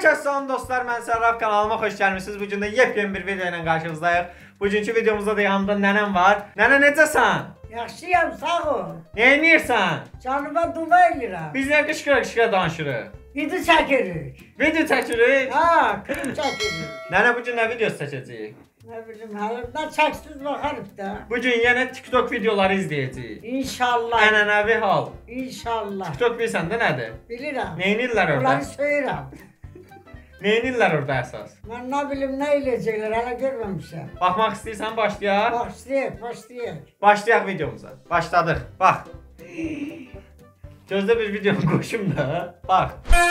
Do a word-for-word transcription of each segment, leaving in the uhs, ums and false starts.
Herkese salam dostlar, mən Sərraf kanalıma xoş gəlmisiniz. Bugün də yepyeni bir video ilə qarşınızdayıq. Bugünkü videomuzda da yanımda nənəm var. Nənə necəsən? Yaxşıyam, sağ ol. Nə edirsən? Canıma dua edirəm. Biz nə qışqıra-qışqıra danışırıq? Video çəkirik. Video çəkirik? Ha, klip çəkirik. Nənə bugün nə videosu çəkəcəyik? Nə bilim, həlimdən çəksiz baxarıq da. Bugün yenə TikTok videoları izləyəcəyik. İnşallah. Ənənəvi hal. İnşallah. TikTok bilirsən də nədir? Bilirəm. Nə edirlər orada? Onları söyürəm. Nə edirlər orada əsas? Mən nə bilim, nə eləyəcəklər, hələ görməmişəm. Baxmaq istəyirsən başlayaq. Başlayaq, başlayaq. Başlayaq videomuza. Başladıq. Bax. Gözdə bir videonu qoşum da. Bax.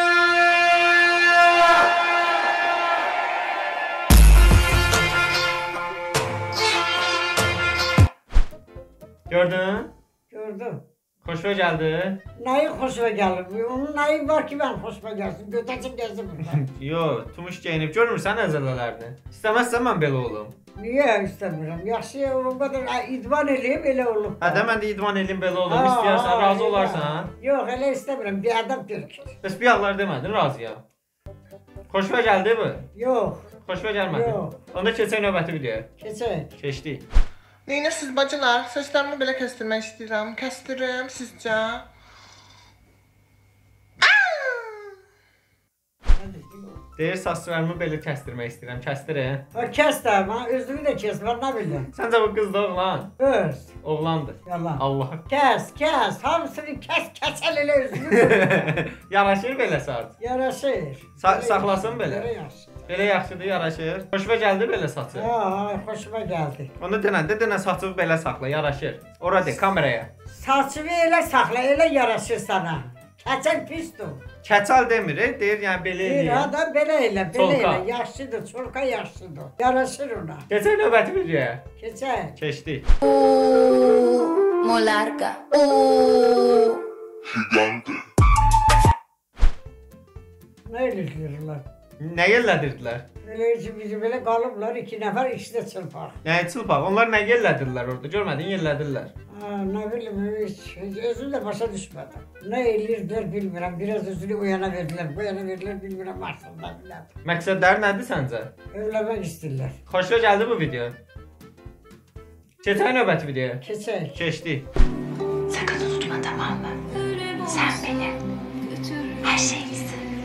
Gördün? Gördüm. Xoşuna gəldi? Nəyi xoşuma gəlir? Onun nəyi var ki, mən xoşuma gəlsin? Götəcib gəzim burada. Yox, tumuş geyinib. Görmürsən əzələlərini? İstəməzsən mən belə olum. Niyə istəmirəm? Yaxşı, o qədər idman eləyib, elə olub. Hə də mən də idman eləyim, belə olum. İstəyərsən, razı olarsan. Yox, elə istəmirəm. Bir adam görək. Bəs bir yanlar demədin, razıyam. Xoşuna gəldi mi? Yox. Xoşuna gəlmədi? Yox. Onda keçək növbəti videoya. Keçək. Keçdik. Neynəsiz bacılar? Saçlarımı belə kəstirmək istəyirəm. Kəstirim sizcə? Deyir, saçlarımı belə kəstirmək istəyirəm. Kəstirin. Ha, kəs də, mən özümü də kəs, mən nə bildim. Səncə bu qız da oğlan? Öz. Oğlandır. Yalan. Allah. Kəs, kəs, hamısını kəs, kəsəl elə özünü. Yaraşır belə saç. Yaraşır. Sa saxlasın belə. Belə yaxşı. Belə yaxşıdır, yaraşır. Xoşuma gəldi belə saçı. Ha, ha, xoşuma gəldi. Onda denəndə denə saçı belə saxla, yaraşır. Ora de, kameraya. Saçımı elə saxla, elə yaraşır sana. Kəçəl pisdir. Kəçal demir, deyir, yəni belə Bir eləyir. adam belə elə, belə Çolka. elə, yaxşıdır, çolka yaxşıdır. Yaraşır ona. Keçək növbəti videoya. Keçək. Keçdik. Molarga. Oh. Gigante. Nə eləyirlər? Nə yerlədirdilər? Elə bizi belə qalıblar, iki nəfər ikisi də çırpaq. Yəni çılpaq, onlar nə yerlədirlər orada? Görmədin, yerlədirlər. Ha, nə bilim, heç, özüm də başa düşmədim. Nə eləyirdilər bilmirəm, biraz özünü o yana verdilər, bu yana verdilər, bilmirəm, aslında biləm. Məqsədləri nədir səncə? Evlənmək istəyirlər. Xoşuna gəldi bu video? Keçək növbəti videoya. Keçək. Keçdik. Sakın unutma, tamam mı? Sen benim her şeyimsin.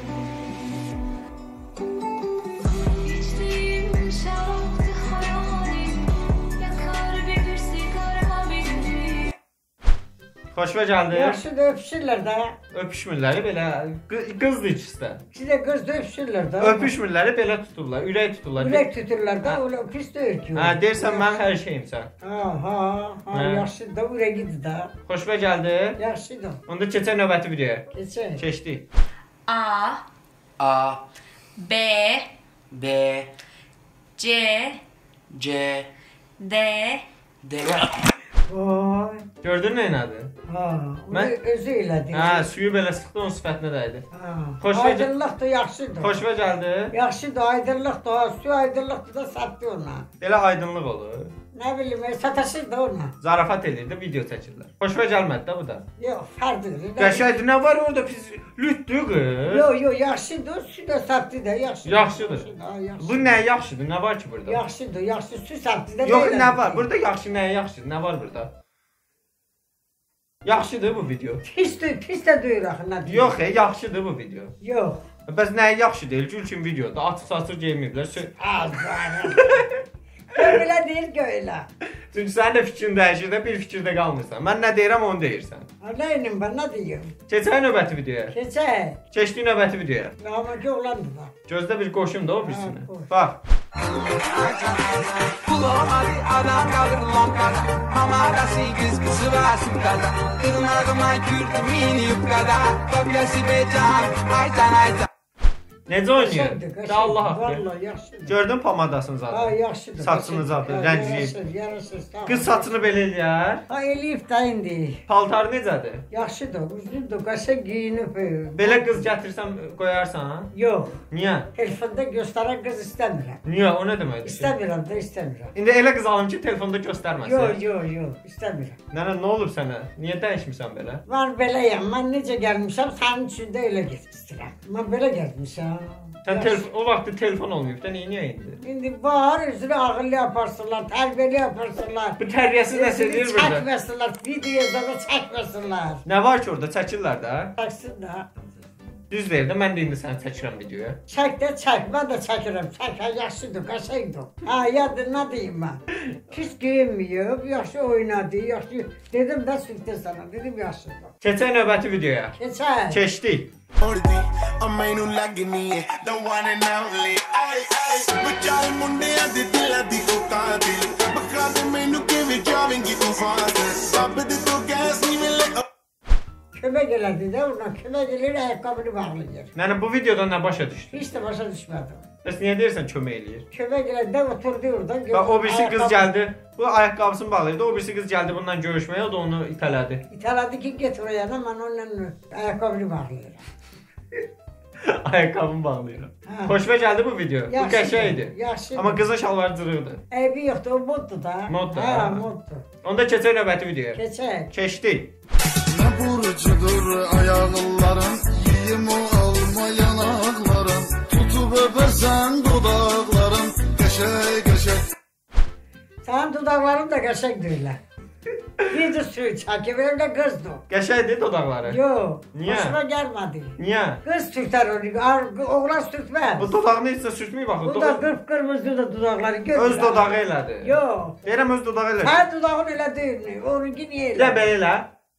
Xoşuna gəldi? Yaxşıdır, öpüşürlər də. Öpüşmürləri belə, qızdır ikisi də. İkisi də qız da öpüşürlər də. Öpüşmürləri belə tuturlar, ürək tuturlar. Ürək tuturlar da, öyle pis deyil ki. Hə, deyirsən mən hər şeyimsən. Ha, ha, ha, Hə. yaxşıdır da, ürəgidir də. Xoşuna gəldi? Yaxşıdır. Onda keçək növbəti videoya. Keçək. Keçdik. A, A, B, B, C, C, D, D. Vay. Gördün nə nədir? Ha, Mən- onu özü elədi. Hə, suyu belə sıxdı, onun sifətinə dəydi. Ha. Xoşuna- Aydınlıqdır, yaxşıdır. Xoşuna gəldi? Yaxşıdır, aydınlıqdır. Ha, su aydınlıqdır da satdı ona. Belə aydınlıq olur. Nə bilim, e, sataşır da ona. Zarafat eləyir, video çəkirlər. Xoşuna gəlmədi də bu da. Yox, fərqlidir. Qəşəngdir, nə var orada pis lütdür qız? Yox, yox, yaxşıdır. Su da satdı da, yaxşıdır. Yaxşıdır. Ha, yaxşı. Bu nə yaxşıdır, nə var ki burada? Yaxşıdır, yaxşı su satdı da. Yox, belə nə var? bir- Burada yaxşı, nə yaxşıdır, nə var burada? Yaxşıdır bu video. Pisdir, pis də deyir axı, nə deyir? Yox, e, yaxşıdır bu video. Yox. Bəs nəyi yaxşı deyil? Gülçin videoda açıq saçıq geyinməyiblər. Sö- Azəri. Belə deyir ki, elə. Çünki sənin də fikrin dəyişir də bir fikirdə qalmırsan. Mən nə deyirəm onu deyirsən. Nə inim ben, nə deyim? Keçək növbəti videoya. Keçək. Keçdik növbəti videoya. Amma ki, oğlandı da. Gözdə bir qoşum da o birisini. Ha, qoş. Bax. Bulamadı adam kalır lonkada Mamada sekiz kızı versin kaza Kırmağıma kürdüm mini yufkada Kopyası becan aytan aytan Necə oynayır? Qəşəngdir, qəşəngdir. Da Allah haqqı. Vallahi yaxşıdır. Gördün pomadasını zaten. Ha, yaxşıdır. Saçını zaten, Ha, rəncləyib. Yarasır, yarasır. sağ ol. Qız saçını belə eləyər. Ha, eləyib də indi. Paltarı necədir? Yaxşıdır, uzundur, qəşəng giyinib. Belə qız gətirsəm qoyarsan? Yox. Niyə? Telefonda göstərən qız istəmirəm. Niyə? O nə deməkdir? İstəmirəm də, istəmirəm. İndi elə qız alım ki, telefonda göstərməsin. Yox, yox, yox, istəmirəm. Nənə, nə olub sənə? Niyə dəyişmisən belə? Mən beləyəm, mən necə gəlmişəm, sənin üçün də elə get istəyirəm. Mən belə gəlmişəm. Sən Yaş- telefon o vaxt telefon olmayıb da niyə indi? İndi var, üzünü ağıllı yaparsınlar, terbiyeli yaparsınlar. Bu tərbiyəsiz nəsə Üzünü eləyir burada. çəkməsinlər, videoda da çəkməsinlər. Nə var ki orada çəkirlər də? Çəksinlər. Düz deyir də mən də indi səni çəkirəm videoya. Çək də çək, mən də çəkirəm. Çək, ha, yaxşıdır, qəşəngdir. Ha, yadır, nə deyim mən? Pis geyinməyib, yaxşı oynadı, yaxşı. Dedim də sürtdə sana, dedim yaxşıdır. Keçək növbəti videoya. Keçək. Keçdik. ਆ ਮੈਨੂੰ ਲੱਗਨੀ ਏ the one and only ਆਏ ਆਏ ਵਿਚਾਰ ਮੁੰਡਿਆਂ ਦੇ ਦਿਲਾਂ ਦੀ ਉਹ ਕਾਤਿਲ ਬਖਾ ਦੇ ਮੈਨੂੰ ਕਿਵੇਂ ਜਾਵੇਂਗੀ ਤੂੰ ਫਾਸਲ ਸਭ ਦੇ ਤੋਂ ਗੈਸ ਨਹੀਂ ਮਿਲੇ Kömək elədi də, ona kömək eləyir, ayaqqabını bağlayır. Yəni bu videodan nə başa düşdün? Heç də başa düşmədim. Bəs niyə deyirsən kömək eləyir? Kömək elədi də, oturdu orada. Bax o birisi qız gəldi. Bu ayaqqabısını bağlayırdı. O birisi qız gəldi bundan görüşməyə, o da onu itələdi. İtələdi ki, get oraya, mən onunla ayaqqabını bağlayıram. Ayaqqabımı bağlayıram. Ha. Xoşuma gəldi bu video. Bu Yaxşıdır, qəşəng idi. yaxşıdır. Amma qızın şalvarı cırıqdı. Eybi yoxdur, o moddur da. Moddur, Hə, ha. moddur. Onda keçək növbəti videoya. Keçək. Keçdik. Ne burcudur ayağların yiyim o alma yanakların tutup öpersen dudakların Qəşəng qəşəng Sənin dudaqların da qəşəngdir elə. Bir də suyu çəkib, elə də qızdır. Qəşəngdir dodaqları. Yox, Niyə? hoşuma gəlmədi. Niyə? Qız sürtər onu, ar- oğlan sürtməz. Bu dodağını heç də sürtməyib axı. Bu da Dodağı- qıpqırmızı da dudaqları görmür. Öz dodağı elədi. Yox. Deyirəm öz dodağı elədi. Sənin dudağın elə deyil, onunki niyə elə? Elə belə elə.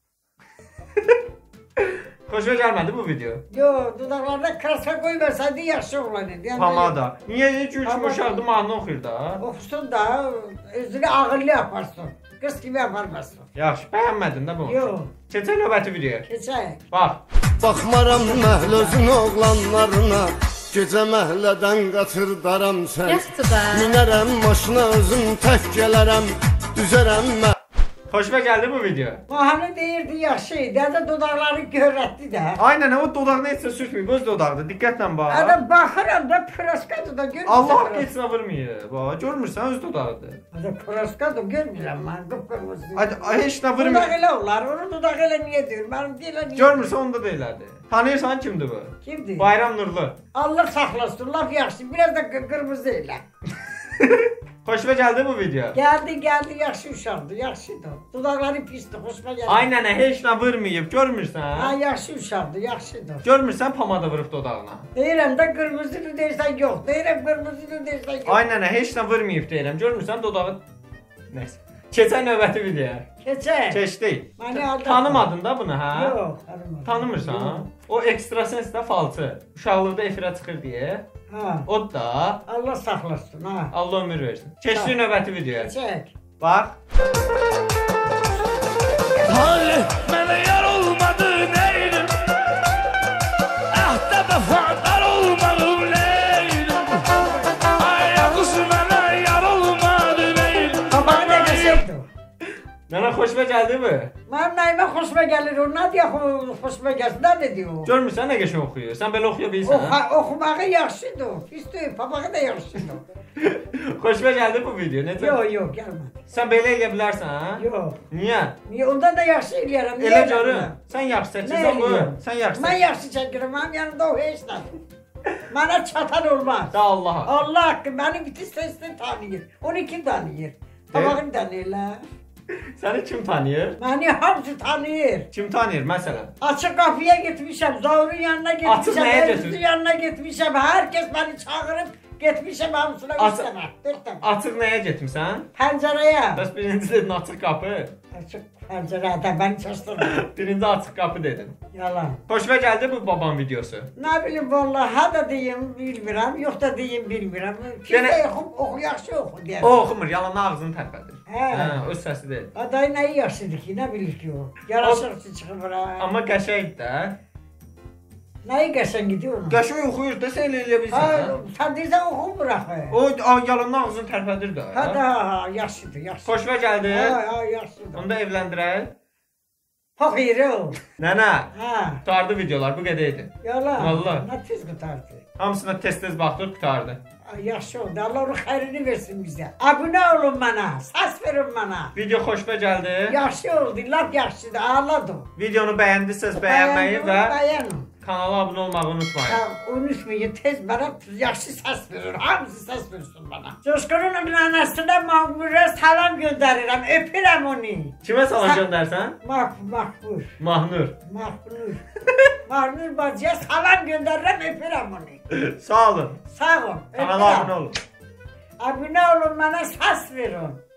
Xoşuma gəlmədi bu video. Yox, dudaqlarına krasa qoymasaydı yaxşı oğlan idi. Yəni, Pamada. Niyə heç üç Pamada. uşaqdı mahnı oxuyur da? Oxusun da, özünü ağıllı yaparsın. Qız kimi yaparmasın. Yaxşı, bəyənmədin də bunu. Yox. Keçək növbəti videoya. Keçək. Bax. Baxmaram məhlözün oğlanlarına Gecə məhlədən qaçırdaram sən Minərəm maşına özüm tək gələrəm Düzərəm mən Xoşuma gəldi bu video. Mahnı deyirdi yaxşı idi, hədə dodaqları görətdi də. Aynen o dodağını heç də sürtməyib, öz dodağıdır. Diqqətlə bax. Hədə baxıram da pıraskadır da görmürsən. Allah keçsinə vurmayıb. Bax, görmürsən öz dodağıdır. Hədə pıraskadır görmürəm mən, qıpqırmızı. Hadi heç nə Dodaq vurmayıb. elə olar, onun dodağı elə niyə deyir? Mənim deyirlər niyə? Görmürsən onda da elədi. Tanıyırsan kimdir bu? Kimdir? Bayram Nurlu. Allah saxlasın, laf yaxşı, biraz da qı- qırmızı elə. Xoşuma gəldi bu video. Gəldi, gəldi, yaxşı uşaqdır, yaxşıdır. Dodaqları pisdir, xoşuma gəldi. Aynen heç nə vurmayıb, görmürsən? Ha, yaxşı uşaqdır, yaxşıdır. Görmürsən pomada vurub dodağına. Deyirəm də qırmızını deyirsən yox, deyirəm qırmızını deyirsən yox. Aynen heç nə vurmayıb deyirəm. Görmürsən dodağı. Nəysə. Keçək növbəti videoya. Keçək. Keçdik. Məni aldatma. Tanımadın da bunu, hə? Yox, tanımadım. Tanımırsan? Yox. O ekstrasens də falçı. Uşaqlıqda efirə çıxır deyə. Ha, O da Allah saxlasın, ha. Allah ömür versin. Keçdik növbəti videoya. Keçək. Bax. Talih mənə yar olmadı neydim Əhdə vəfadar olmadım neydim Ay qız mənə yar olmadı neydim Babağı da qəşəngdir. Mənə xoşuma gəldi bu. Mənim nəyimə xoşuma gəlir, o nə deyə xo- xoşuma gəlsin, nə dedi o? Görmürsən nə qəşəng oxuyur? Sən belə oxuya bilirsən? hə? Oxa, oxumağı yaxşıdır, pisdir, papağı da yaxşıdır. Xoşuma gəldi bu video. Necə? Yox, yox, gəlmədi. Sən belə eləyə bilərsən, hə? Yox. Niyə? Niyə? Ondan da yaxşı eləyərəm. niyə Elə eləmirəm? görün. Sən yaxşı Nə çəkirsən bu. eləyirəm? Sən yaxşı. Mən çək- yaxşı çəkirəm, mənim yanımda o heç nədir. Mənə çatan olmaz. Da Allaha. Allah haqqı, məni bütün sesini tanıyır. Onu kim tanıyır? Papağını tanıyırlar. Səni kim tanıyır? Məni hamısı tanıyır. Kim tanıyır məsələn? Açıq qapıya getmişəm, Zaurun yanına Açıq getmişəm, nəyə Elif'in getdin? yanına getmişəm. Hər kəs məni çağırıb getmişəm hamısına Açıq- istəmə. Dörtəm. Açıq nəyə getmisən? Pəncərəyə. Bəs birinci dedin açıq qapı. Açıq pəncərədə məni çaşdırma. Birinci açıq qapı dedin. Yalan. Xoşuma gəldi bu baban videosu. Nə bilim vallahi, ha da deyim bilmirəm, yox da deyim bilmirəm. Kim Gənə- də oxu, oxu yaxşı oxu deyər. O oxumur, yalan ağzını tərpədir. Hə. Hə, öz səsi deyil. Aday nəyi yaxşıdır ki, nə bilir ki o? Yaraşıqçı çıxır bura. Amma qəşəngdir də. Nəyi qəşəng idi onun? Qəşəng oxuyur da sən elə eləyə Ha, bilirsən. sən deyirsən oxumur axı. O a, yalanın ağzını tərpədir də. Ha da, ha, yaxşıdır, yaxşıdır. Xoşuma gəldi. Ha, ha, yaxşıdır. Onu da evləndirək. Fakir o. Nənə, Ha, qutardı videolar bu qədər idi. yalan. Vallahi. Nə tez qutardı. Hamısına tez-tez baxdıq, qutardı. Ay, yaxşı oldu. Allah onun xeyrini versin bizə. Abunə olun mənə, səs verin mənə. Video xoşuma gəldi. Yaxşı oldu, lap yaxşıdır, ağladım. Videonu bəyəndirsəz bəyənməyi və Bəyənin. Kanala abunə olmağı unutmayın. Sağ unutmayın, tez bana yaxşı səs verir, hamısı səs versin bana. Coşkunun nənəsinə Mahmur'a salam göndərirəm, öpürəm onu. Kimə salam göndərsən? Mah, Mahmur. Mahnur. Mahnur. Mahnur bacıya salam göndərirəm, öpürəm onu. Sağ olun. Sağ ol, Kanala abunə öpürəm. olun. Abunə olun, mənə səs verin.